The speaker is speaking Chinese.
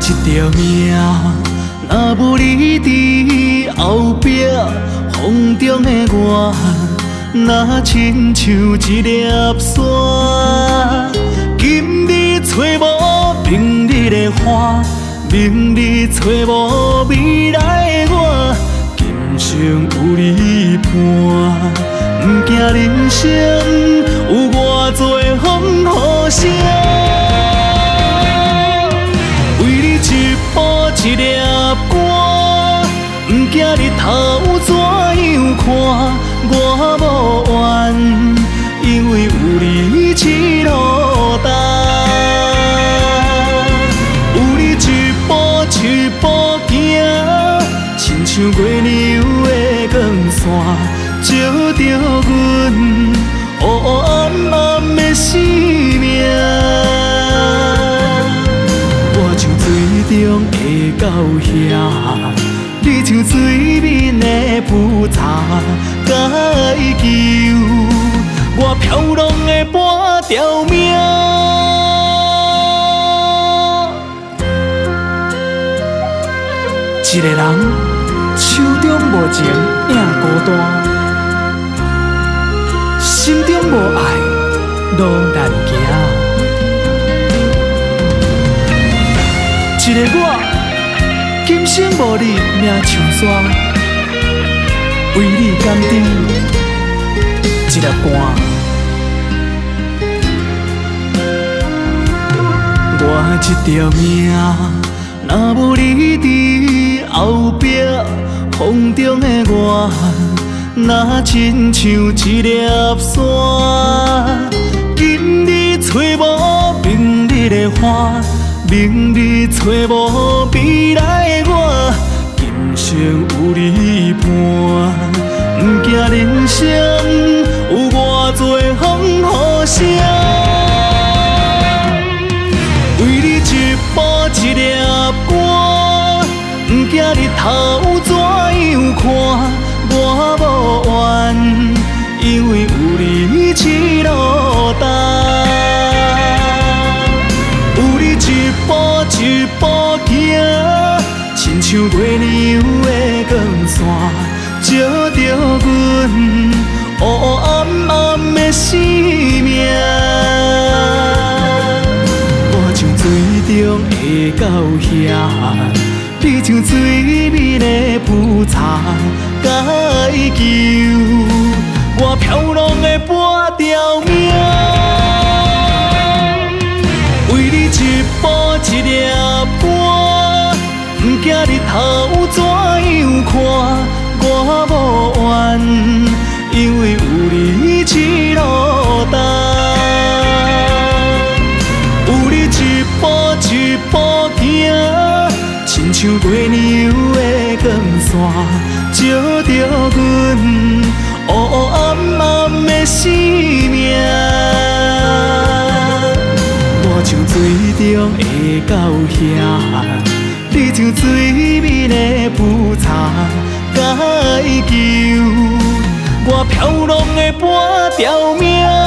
条命，若无你伫后壁，风中的我，若亲像一粒沙。今日找无明日的花，明日找无未来的我，今生有你伴，不惊人生有偌多风雨声。为你一步一粒汗，不惊日头怎样看，我无怨，因为有你一路担。有你一步一步行，亲像月亮的光线，照着阮黑暗暗的生命。我像水中的狗仔，你像水面的浮茶，解救我飘浪的半条命。一个人手中无情影孤单，心中无爱路难行。一个我今生无你命像山，为你甘甜一粒汗。我一条命，若无你伫后壁，风中的我，若亲像一粒沙。今日找无明日的花，明日找无未来的我，今生有你伴，不惊人生有偌多风雨声。为你一步一粒汗，不惊日头怎样看，我无怨，因为有你一路担。有你一步一步行，亲像月亮的光线，照着阮黑暗暗的生命。我像水中的狗仔，你像水面的浮茶，解救我飘浪的半条命。为你一步一粒汗，不惊日头怎样看，我无怨，因为有你一路担。有你一步一步行，亲像月亮的光线，照着阮黑暗暗的生命。我像水中的狗仔，你像水面的浮茶，解救我飘浪的半条命。